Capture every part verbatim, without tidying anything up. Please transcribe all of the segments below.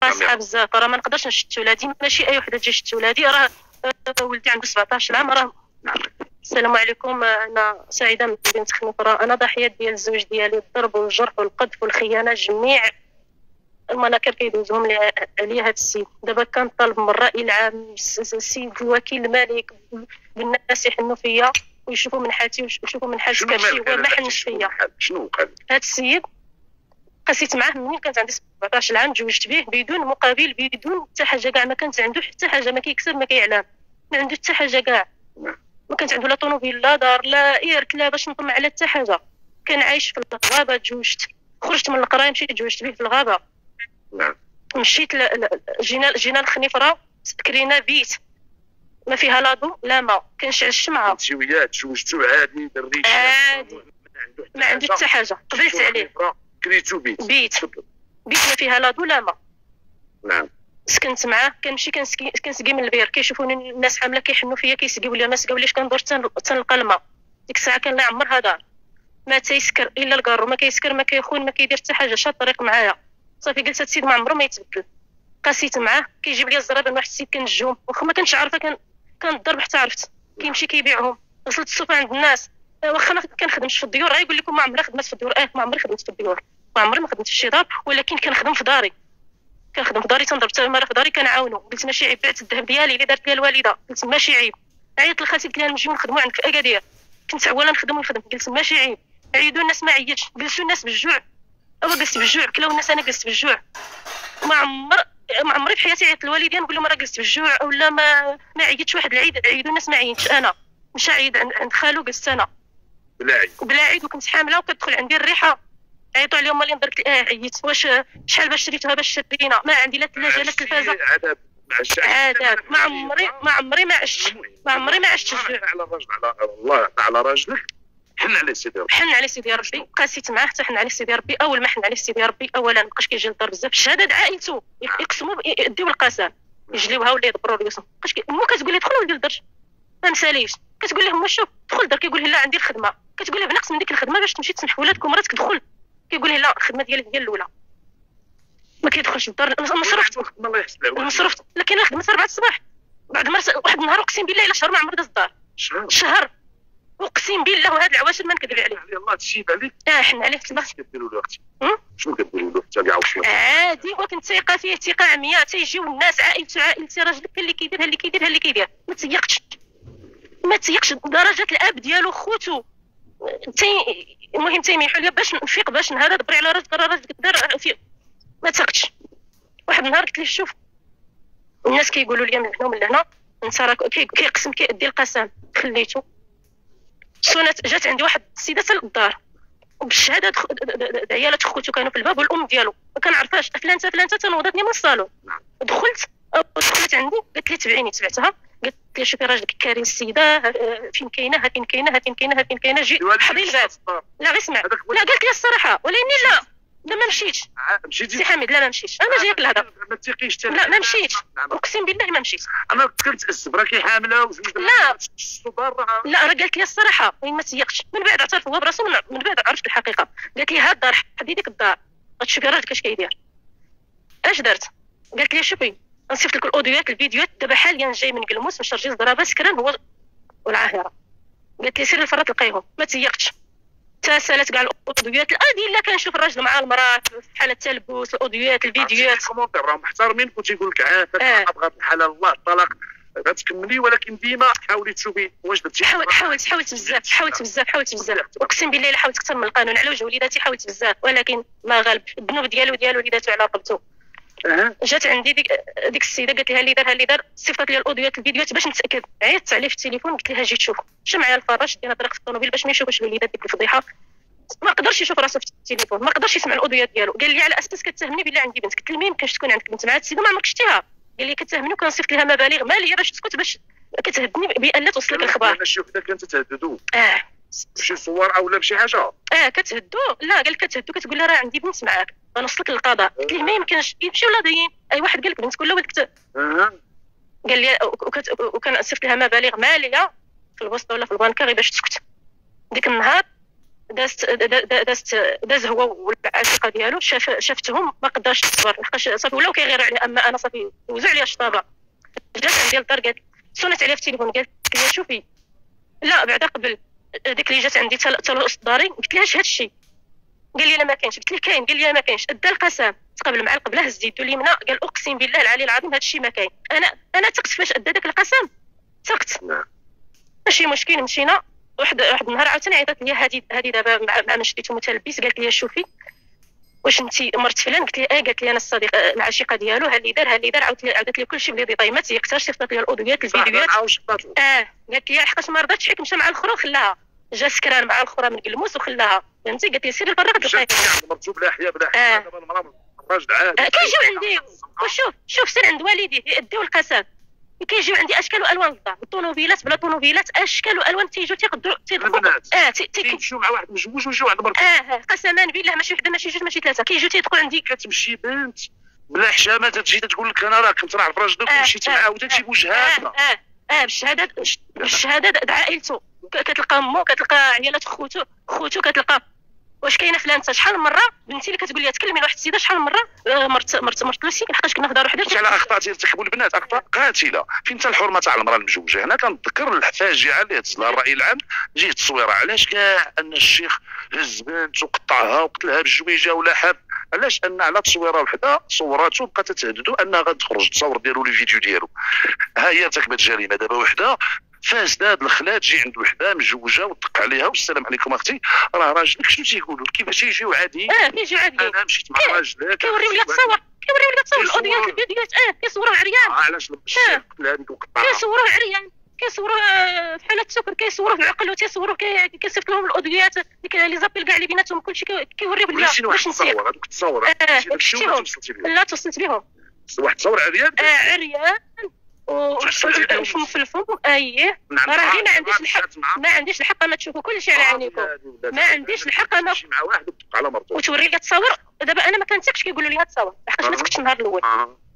قاصحه بزاف، راه ما نقدرش نشتت ولادي، ماشي اي وحده تجي تشتت ولادي، راه ولدي عنده سبعطاش عام راه. السلام عليكم، انا سعيده من بنت خنفره، انا ضحيه ديال الزوج ديالي، الضرب والجرح والقذف والخيانه، جميع المناكر كيدوزهم عليا هذا السيد. دابا كنطالب من الراي العام، السيد الوكيل الملك، بالناس يحنوا فيا ويشوفوا من حالتي ويشوفوا من حال كرشي، هو ما حنش فيا. شنو قال هذا السيد؟ قسيت معاه منين كانت عندي سبعطاش عام، تزوجت به بدون مقابل، بدون حتى حاجه كاع، ما كانت عنده حتى حاجه، ما كيكسب ما كيعلم، ما عنده حتى حاجه كاع، ما كانت عنده لا طوموبيل لا دار لا ايرك لا باش نطمع على حتى حاجه. كان عايش في الغابه، تزوجت، خرجت من القرايه مشيت تزوجت به في الغابه. نعم. مشيت ل... جينا جينا لخنيفره، كرينا بيت ما فيها لا ضو لا ما، كنشعل الشمعه. انت وياه تزوجتوا عادي دري عادي، ما عنده حتى حاجه، قبلت عليه. كريتو بيت بيت بيت ما فيها لا ضو لا ما. نعم. سكنت معاه، كنمشي كنسقي كنسقي من البير، كيشوفوني الناس حامله كيحنوا فيا كيسقيو لي، ما سقاوليش كندور تنلقى الماء. ديك الساعه كان لا يعمرها دار، ما تيسكر الا الكارو، ما كيسكر ما كيخون ما كيدير حتى حاجه، شاد الطريق معايا. صافي قلت هاد السيد ما عمره ما يتبدل. قاسيت معاه، كيجيب لي الزرابه من واحد السيد كنجهم، واخا ما كنتش عارفه، كان كنضرب حتى عرفت، كيمشي كيبيعهم، وصلت الصوفه عند الناس. واخا ما كنخدمش في الديور، غير يقول لكم ما عمري خدمت في الديور، اه ما عمري خدمت في الديور، ما عمري ما خدمت في شي دار، ولكن كنخدم في داري، كنخدم في داري، تنضرب حتى المره في داري كنعاونو. قلت ماشي عيب، بعت الذهب ديالي اللي دارت لي الوالده، قلت ماشي عيب. عيطت لخالتي قلت لها نجيو نخدموا عندك في اكادير، كنت عواله نخدم ونخدم، قلت ماشي عيب. عيدوا الناس ما عيطش، جلسوا الناس بالجوع، اوا جلست بالجوع، كلاو الناس انا جلست بالجوع. ما عمر ما عمري في حياتي عيطت للوالدين نقول لهم راه جلست بالجوع ولا ما ما عيطتش واحد العيد. عيدوا الناس ما عيطتش انا، مشى عيد عند خالو جلست انا بلا عيد بلا عيد، وكنت حامله وكتدخل عندي الريحه. عيطوا عليهم مالين درت اه عييت، واش شحال باش شريتوها باش شرينا، ما عندي لا ثلاجه لا تلفازه. عذاب مع الشعب، عذاب، ما عمري ما عمري ما عشت، ما عمري ما عشت الجوع. على الرجل، على الله على راجلك، حن على سيدي ربي، حن على سيدي ربي. قاسيت معاه حتى حن على سيدي ربي. اول ما حن على سيدي ربي، اولا مابقاش كيجي للدار بزاف، الشهاده عائلته يقسموا يديو القسم، يجليوها ولا يدبروا ريوسهم. بقاش مو كتقول لي دخل ولدي للدرج، ما مساليش، كتقول لهم شوف دخل الدار، كيقول لي لا عندي الخدمه، كتقول له بنقص من ديك الخدمه باش تمشي تسمح ولادك ومراتك دخل، كيقول لي لا الخدمه ديالك هي الاولى، ما كيدخلش للدار. مصروفت الله يحسن عليك، مصروفت، لكن خدمه أربعة الصباح بعد مرة واحد النهار، اقسم بالله الا شهر ما عمر داز الدار، شهر شهر اقسم بالله، وهاد العواشر ما نكذب عليه. الله تشيب عليك. اه حن عليه تما. شنو كديروا له اختي؟ شنو كديروا له حتى كاع وشنو؟ عادي، وكنت ثقه فيه ثقه عمياء، تيجيو الناس عائلته عائلتي، راجلك اللي كيدير اللي كيدير اللي كيدير، ما تيقش ما تيقش درجه الاب ديالو خوتو تي. المهم تيميحوا ليا باش نفيق، باش نهار دبري على راسك، راه راسك دار في، ما تاقتش. واحد النهار قلت ليه شوف الناس كيقولوا لي من هنا ومن هنا، انت راه كيقسم كيدي القسم، خليته. سونات جات عندي واحد السيده حتى للدار وبالشهاده، عيالات خوتو كانوا في الباب والام ديالو ما كنعرفهاش، فلانه فلانه تنوضتني من الصالون. دخلت دخلت عندي قالت لي تبعيني، تبعتها، قالت لي شوفي راجلك كاري السيده، فين كاينه ها فين كاينه ها فين كاينه ها فين كاينه، جي حضي الباب. لا غير اسمع، لا قالت لي الصراحه، ولكن لا لا ما مشيتش. مشيتي سي حميد؟ لا ما مشيتش، انا جايك لهذا، ما تيقيش. لا ما مشيتش، اقسم بالله ما مشيت. انا كنت اسب راكي حامله وجوج لا الصبار. لا راه قالت لي الصراحه، وين ما تيقش. من بعد اعترف هو براسو، من بعد عرفت الحقيقه. قالت لي هاد الدار حدي ديك الدار غتشوفي راجلك اش كيدير. اش درت؟ قالت لي شوفي نصيفط لك الاوديوات الفيديوهات، دابا حاليا جاي من قلموس مشى رجيز ضربه سكران هو والعاهره. قالت لي سير للفرات تلقايهم، ما تيقتش. تسالت كاع الاوديوات الادي، الا كنشوف الراجل مع المراه في حاله التلبس، الاوديوات الفيديوهات الكومونتير راهم محترمينك وتيقول لك عافاك ابغات الحلال الله الطلاق غتكملي، ولكن ديما حاولي تشوفي واش درتي. حاولت حاولت حاولت بزاف حاولت بزاف حاولت بزاف اقسم بالله الا حاولت اكثر من القانون على وجه وليداتي، حاولت بزاف ولكن ما غالب. الذنوب ديالو ديال وليداتو على رقبته. أه. جات عندي ديك ديك السيده قالت لها اللي دار اللي دار، صيفطت لي الاوديوات الفيديوهات باش نتاكد. عيطت عليه في التليفون قلت لها جي تشوف، مشى معايا الفراش، دينا طريق في الطوموبيل باش ما يشوفش الوليدات ديك الفضيحه. ما قدرش يشوف راسو في التليفون، ما قدرش يسمع الاوديوات ديالو. قال لي على اساس كتهمني بالله عندي بنت. قلت له ما يمكنش تكون عندك بنت مع هاد السيده ما عمرك شتيها. قال لي كتهمني وكنصيفط لها مبالغ ماليه باش تسكت، باش كتهدني بان لا توصلك الاخبار. انا شوف كنت تهددوا اه بشي صور او لا بشي حاجه. اه كتهدو، لا قال لك كتهدو، كتقول لها راه عندي بنت معاك غنوصلك للقضاء. قلت له ما يمكنش، يمشيو لاضيين، اي واحد قال لك بنتك ولا ولدك. اه قال لي وكان صيفط لها مبالغ ماليه في البوسطه ولا في البنكه غير باش تسكت. ديك النهار دازت دازت داز هو والعشيقه ديالو، شاف شافتهم ما قدرش تصبر، لحقاش صافي ولاو كيغيروا عليه. اما انا صافي وزع عليا الشطابه، جات عندي للدار قالت، صونت عليا في التليفون قالت لي شوفي، لا بعدا قبل ديك اللي جات عندي حتى لوسط داري، قلت لها اش هادشي؟ قال لي لا ما كاينش، قلت ليه كاين؟ قال لي ما كاينش. ادى القسم، تقابل مع القبله، هز يدو اليمنى، قال اقسم بالله العلي العظيم هادشي ما كاين. انا انا ثقت فاش ادى داك القسم، ثقت ماشي مشكل. مشينا واحد واحد النهار عاوتاني عيطت لي هادي هادي دابا مع, مع من شديتو متلبس، قالت لي شوفي واش انت مرت فلان؟ قلت لها اه. قالت لي انا الصديق العشيقه ديالو، ها اللي دار ها اللي دار. عاودت لي عاودت لي كلشي بلي ديطاي، ما تيقترش، صيفطت لي الاوديوات الفيديوهات. اه قالت لي حقاش ما رضاتش حيت مشى مع الاخرى وخلاها، جا سكران مع الاخرى من قلموس وخلاها، فهمتي؟ قالت لي سيري الفراغ تلقاي مرتو بلا حياه بلا حياه. دابا المراه الراجل عادي كيجيو عندي، وشوف شوف سير عند والديه يديو القسم، كيجيو عندي اشكال والوان الدار، بالطونوبيلات بلا طونوبيلات، اشكال والوان تيجيو تيقدروا تيدخلوا. اه تيمشيو مع واحد مجوج ويجيو عند مرته. اه قسما بالله ماشي وحده ماشي جوج ماشي ثلاثه، كيجيو تيدخلوا عندي. كتمشي بنت بلا حشامه تجي تقول لك انا راه كنت راعي راجلك ومشيت معاه وتجي بوجهاتنا. اه اه بالشهاده بالشهاده د عائلته، كتلقى امو، كتلقى عيالات خوتو خوتو كتلقى واش كاينه فلان. شحال من مره بنتي اللي كتقول لي تكلمي لواحد السيده، شحال من مره مرت مرت مرت لوسي لحقاش كنا نهضروا حدا على اخطاء تيرتكبوا البنات، اخطاء قاتله. فين حتى الحرمه تاع المراه المزوجه؟ هنا كنتذكر الفاجعه اللي هز لها الراي العام، جيه التصويره علاش كاع ان الشيخ هز بنت وقطعها وقتلها بالجويجه ولا حاب، علاش؟ ان على تصويره وحده صوراتو بقات تهددو انها غتخرج تصور ديالو لي فيديو ديالو. ها هي ارتكبت جريمه. دابا وحده فاسده هاد الخلا تجي عند وحده مزوجه وتدق عليها والسلام عليكم اختي راه راجلك، شنو تيقولوا كيفاش يجيو عادي؟ اه كيجيو عادي. انا مشيت مع راجلك كيوريو لي تصور كيوريو لي تصور الاوديوات الفيديوهات. اه كيصوروه عريان. اه علاش الشيخ قتل هذيك وقطعها؟ كيصوروه عريان، كيصوروه في حاله السكر، كيصوروه في العقل، وتيصوروه كيصيفط لهم الاوديوات لي زابيل كاع اللي بيناتهم كلشي كيوريو بلي باش نسير. هذوك التصاور لا توصلت بهم واحد التصور عريان. اه عريان وفم في الفم. اييه راه غير ما عنديش الحق، ما عنديش الحق ما تشوفوا كلشي على عينيكم، ما عنديش الحق انا نمشي مع واحد وتدق على مرته وتوري لي تصاور. دابا انا ما كنثقش كيقولوا لي تصاور لحقاش ما ثقتش النهار الاول.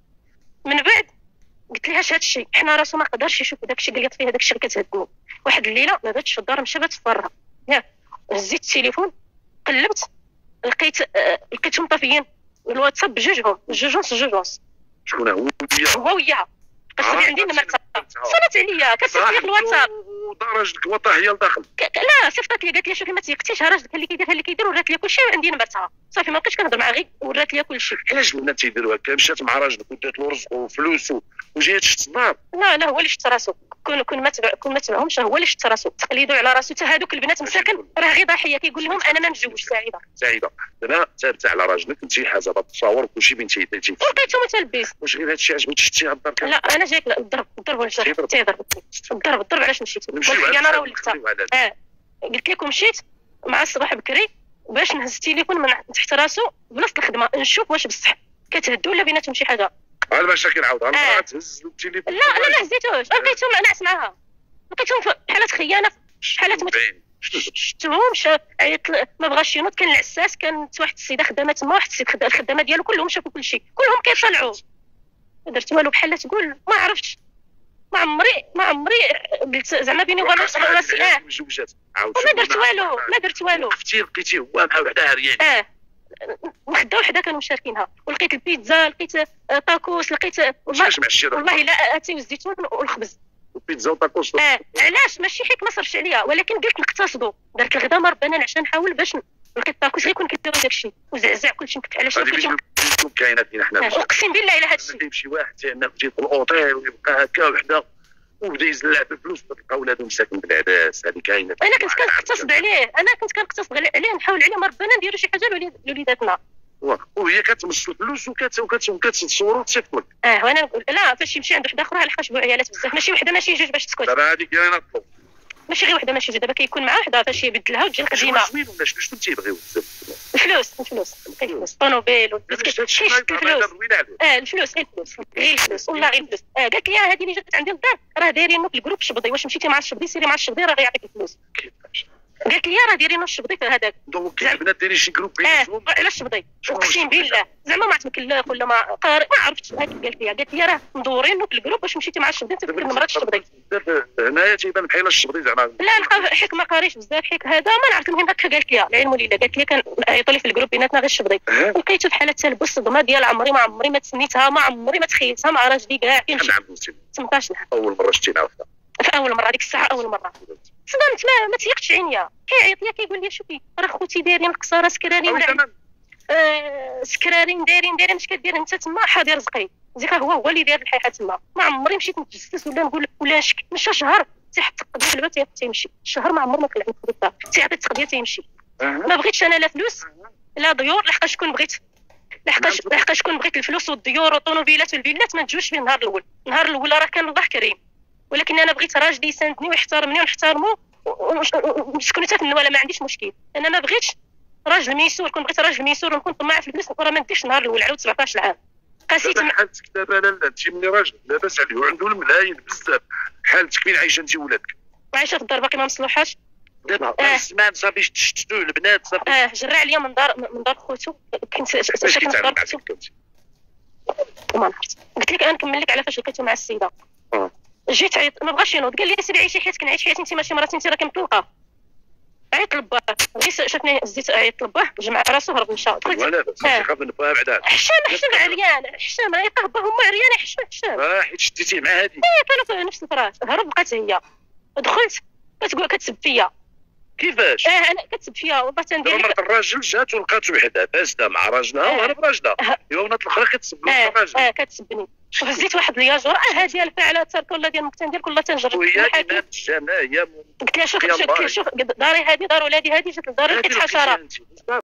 من بعد قلت لها هذا الشيء حنا راسو ما قدرش يشوف داك الشيء، قالت فيه هذاك الشيء كتهدمو. واحد الليله ما باتش في الدار، مشى بات في برا. ياك هزيت التليفون قلبت لقيت آه لقيتهم طافيين الواتساب بجوجهم جوجونس جوجونس. شكون هو؟ هو وياها قصدي عندي النمر صونت عليا كتصيفط لي في الواتساب ودرجتك وطاح هي لداخل. لا صيفطت لي قالت لي شوفي ما تيقتيش راجلك اللي كيدير اللي كيدير، ورات لي كلشي عندي نمرتها صافي ما بقيتش كنهضر مع غير ورات لي كلشي. علاش البنات تيديروا هكا؟ مشات مع راجلك ودات له رزق وفلوس وجات شفت الدار. لا لا هو اللي شفت راسو، كون كون ما تبع كون ما تبعهمش هو اللي شفت راسو، تقليدوا على راسو. حتى هذوك البنات مساكن راه غير ضحيه، كيقول لهم انا ما متزوج. سعيده سعيده دابا ثابته على راجلك انت حاجه بالتصاور وكلشي بنتي تيتي لقيتو متلبس. واش غير هادشي عجبك شفتي الدار؟ لا انا جايك الضرب الضرب ولا تيضرب الضرب الضرب. علاش مشيت؟ انا راه وليت اه قلت لكم مشيت مع الصباح بكري باش نهز التليفون من تحت راسو بلاصه الخدمه نشوف واش بصح كتهدوا ولا بيناتهم شي حاجه. ها المشاكل عاود ها تهز التليفون. لا انا ما هزيتوش، لقيتهم ناعس معاها، لقيتهم في حاله خيانه، في حاله شفتهم عيط ما بغاش ينوض. كان العساس، كانت واحد السيده خدامه تما، واحد السيد الخدامه ديالو كلهم شافوا كلشي، كلهم كيطلعوا. ما درت والو بحال تقول ما عرفتش، ما عمري ما عمري قلت زعما بيني وبين راسي اه وما درت والو ما درت والو. وقفتي لقيتيه هو مع وحده عريانه اه وحده وحده كانوا مشاركينها، ولقيت البيتزا لقيت طاكوس لقيت والله والله لا اتي والزيتون والخبز البيتزا وطاكوس. اه علاش ماشي حيت ما صرفش عليا، ولكن قلت نقتصدوا. درت الغدا ما ربنا عشان نحاول باش لقيت طاكوس غير كون كيديروا داكشي وزعزع كلشي نكت علاش هذه كاينه فينا حنا. اقسم بالله على هذا الشيء. كيمشي واحد تينا تجي في الاوتيل ويبقى هكا وحده وبدا يزلع في الفلوس، تلقى ولادو مساكن بالعداس. هذه كاينه. انا كنت كنقتصد عليه، انا كنت كنقتصد عليه، نحاول عليه ما ربنا نديروا شي حاجه لوليداتنا. وهي كتمص الفلوس وكتصور وتصيفط لك. اه وانا نقول لا فاش يمشي عند وحده اخرى لحقاش بو عيالات بزاف، ماشي وحده ماشي جوج باش تسكت. دابا هذيك كاينه الطلب، ماشي غير وحده ماشي جوج. دابا كيكون مع وحده فاش يبدلها وتجي القديمه. زوين ولا شنو تيبغيو بزاف؟ الفلوس الفلوس الفلوس طونوبيل والفلوس. اه الفلوس غير الفلوس غير الفلوس والله غير الفلوس. اه قالت لي هذه اللي جات عندي للدار راه دايرين في الجروب الشبضي، واش مشيتي مع الشبضي سيري مع الشبضي راه غيعطيك الفلوس. قالت لي راه دايرين الشبطي في هذاك. دونك كاع البنات دايرين شي جروب اه بيناتهم. على الشبطي شنو اقسم الشبطي؟ بالله زعما ما عرفت مكلاف ولا ما قاري ما عرفتش هاك قالت لي قالت لي راه مدورين في الجروب باش مشيتي مع الشبطي تفكر مرات الشبطي. بزاف هنايا تيبان بحال الشبطي زعما. لا لقى حيت ما قاريش بزاف حيت هذا ما نعرف. المهم هكا قالت لي العلم لله قالت لي كان عيطوا لي في الجروب بيناتنا غير الشبطي. لقيته بحال التلبس الصدمه ديال عمري ما عمري ما تسنيتها ما عمري ما تخيلتها مع راجلي كاع فين شحال عام كنتي؟ ثمنطاش عام. اول مره شتينا عرفتها. في اول مره ديك الساعه اول مره صدمت ما ما تيقتش عينيا كيعيط لي كيقول لي شوفي راه خوتي دايرين قصاره سكراني ولا آه سكرارين دايرين دايرين اش كدير انت تما حاضر رزقي زيك هو هو اللي داير الحيحه تما. ما عمري مشيت نتجسس ولا نقول ولا نشك مشى شهر تيحط القضيه في الباب تيمشي شهر ما عمر ما كنلعب في الدار تيعطي التقضيه تيمشي. ما بغيتش انا لا فلوس لا ديور لحقاش شكون بغيت لحقاش لحقاش شكون بغيت الفلوس والديور والطونوبيلات والفيلات ما نتجوش فيه النهار الاول. النهار الاول راه كان الله كريم ولكن انا بغيت راجلي يساندني ويحترمني ونحترمو ونسكنوا حتى في النواله ما عنديش مشكل. انا ما بغيتش راجل ميسور كون بغيت راجل ميسور ونكون طماع في الفلوس راه ما نديش النهار الاول عاود سبعطاش عام قاسيت دابا حالتك دابا لالا انت ملي راجل لاباس عليه وعنده الملايين بزاف حالتك فين عايشه انت وولادك؟ عايشه في الدار باقي ما مصلوحاش. دابا آه. الزمان صافي تشتتوا البنات صافي. اه جرى عليا من دار من دار خوتو كنت ساكنه في دار خوتو وما عرفت. قلت لك انا نكمل لك على فاش لقيته مع السيده. اه جيت عيط ما بغاش ينوض قال لي سيدي عيشي حياتك نعيش حياتي انت ماشي مراتي انت راكي مطلقه. عيط لباه غير شافني زدت عيط لباه جمع راسو هرب مشى. ولا بس خاف من باه بعدا حشام حشام عريان حشام يقه با هما عريان حشام حشام اه حيت شديتيه مع هادي. ايه كانوا في نفس الفراش هرب بقات هي دخلت كتقول كتسب فيا. كيفاش؟ اه انا كتسب فيا والله تندير مرة الراجل جات ولقاتو وحده فاسده مع راجلها وهرب راجلها يومات الاخرى كتسب له الراجل. اه كتسبني وهزيت واحد الياجور اه هادي الفعله ترك ولا ديال المكتان ديال كلها تنجرب. وهي امام الجامع هي قلت لها شوف شوف داري هادي دار ولادي هادي جات لداري لقيت حشره